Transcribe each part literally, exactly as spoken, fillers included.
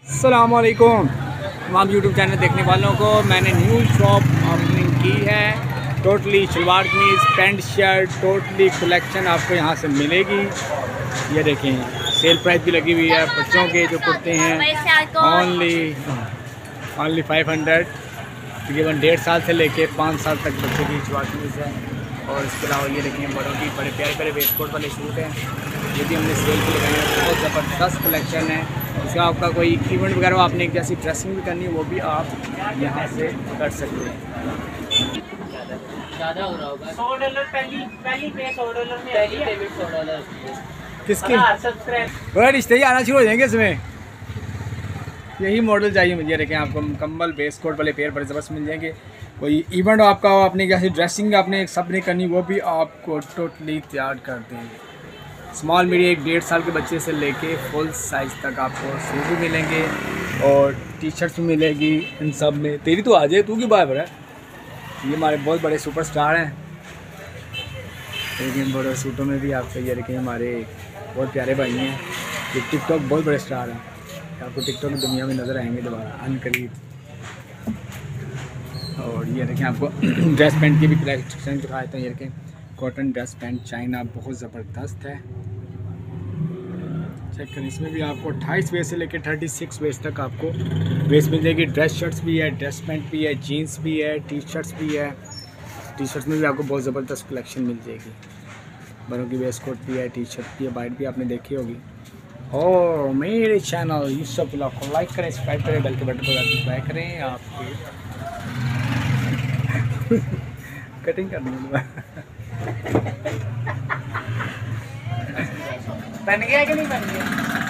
अस्सलाम वालेकुम तमाम यूट्यूब चैनल देखने वालों को। मैंने न्यू शॉप ओपनिंग की है। टोटली शलवार कमीज़ पैंट शर्ट टोटली कलेक्शन आपको यहाँ से मिलेगी। ये देखें सेल प्राइस भी लगी हुई है। बच्चों के जो कुर्ते हैं ओनली ओनली फाइव हंड्रेड तकरीबन डेढ़ साल से लेके पाँच साल तक बच्चों की शलवार कमीज़ है। और इसके अलावा ये देखें बड़ों की बड़े प्यारे प्यारे वेस्ट कोट वाले सूट हैं, ये भी हमने सेल पे लगाए हैं। बहुत ज़बरदस्त कलेक्शन है। उसका आपका कोई इवेंट वगैरह आपने एक जैसी ड्रेसिंग भी करनी है वो भी आप यहाँ से कर सकते हैं। ज़्यादा हो रहा होगा। सौ डॉलर पहली पहली पे सौ डॉलर में पहली पेमेंट सौ डॉलर किसकी सब्सक्राइब रिश्ते ही आना शुरू हो जाएंगे इसमें। यही मॉडल चाहिए मुझे। देखें आपको मुकम्मल बेस कोट वाले पेयर बड़े ज़बरदस्त मिल जाएंगे। कोई इवेंट आपका आपने कैसी ड्रेसिंग आपने सब नहीं करनी वो भी आपको टोटली तैयार कर देंगे। स्मॉल मीडियम एक डेढ़ साल के बच्चे से लेके फुल साइज़ तक आपको सूट भी मिलेंगे और टी शर्ट्स भी मिलेगी। इन सब में तेरी तो आ जाए, तू क्यों बाहर है। ये हमारे बहुत बड़े सुपरस्टार हैं। लेकिन बड़े सूटों में भी आपको ये देखें हमारे बहुत प्यारे भाई हैं। ये टिकटॉक बहुत बड़े स्टार हैं। आपको टिकटॉक की दुनिया में नज़र आएंगे दोबारा अनकरीब। और ये देखें आपको ड्रेस पैंट की भी कलेक्शन दिखाए थे। ये देखें कॉटन ड्रेस पैंट चाइना बहुत ज़बरदस्त है। चेक करें इसमें भी आपको अट्ठाईस वेस्ट से लेकर थर्टी सिक्स वेस्ट तक आपको वेस्ट मिल जाएगी। ड्रेस शर्ट्स भी है, ड्रेस पैंट भी है, जीन्स भी है, टी शर्ट्स भी है। टी शर्ट्स में भी आपको बहुत ज़बरदस्त कलेक्शन मिल जाएगी। बड़ों की वेस्ट कोट भी है, टी शर्ट भी है, वाइट भी आपने देखी होगी। और मेरे चैनल यूसुफ ब्लॉग को लाइक करें, सब्सक्राइब करें, बेल के बटन को दबाएं करें। आपके कटिंग करनी है। बन गया कि नहीं बन गया?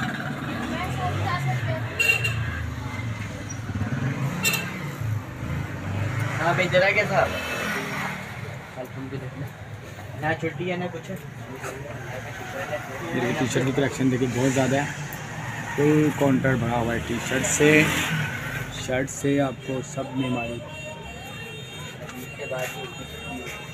हाँ भाई जरा के साथ भी देखना ना छुट्टी है ना कुछ। ये टी शर्ट की कलेक्शन देखिए बहुत ज़्यादा है। फुल काउंटर भरा हुआ है टी शर्ट से शर्ट से आपको सब में हमारी। इसके बाद